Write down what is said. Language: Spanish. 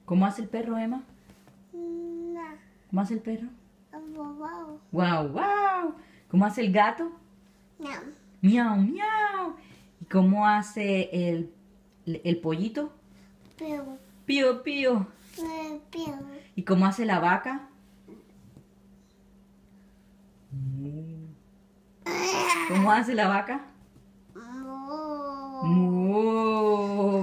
¿Cómo hace el perro, Emma? No. ¿Cómo hace el perro? Wow. ¡Wow, wow! ¿Cómo hace el gato? No. ¡Miau, miau! ¿Y cómo hace el pollito? Pero. ¡Pío, pío! Pero. ¿Y cómo hace la vaca? Mu. ¿Cómo hace la vaca? Mo. Mu.